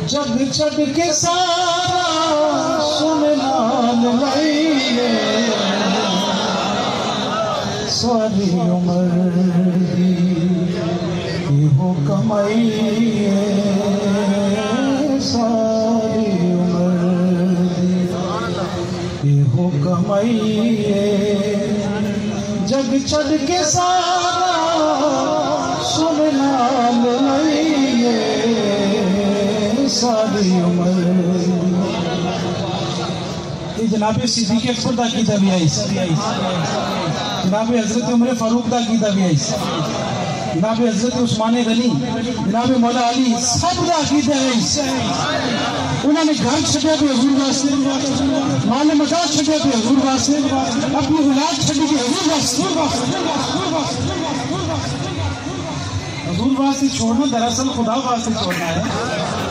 जग छड़ के सारा सुनान लाइए सारी उम्र दी हो कमाइए सारी उम्र दी हो कमाइए जग छड़ के सारा सुनान लाइए सारी उम्र। जनाब सिद्दीक़ अकबर दा कीदा भी आई, जनाब हजरत उमर फारूक दा कीदा भी आई, जनाब हजरत उस्मान गनी, जनाब मौला अली सब दा कीदा आई। उन्होंने घर छड़िया भी हजूर वास्ते, माल मता छड़िया भी हजूर वास्ते, अपनी औलाद छड़ी भी हजूर वास्ते। हजूर वास्ते छोड़ना दरअसल खुदा वास्ते छोड़ना है।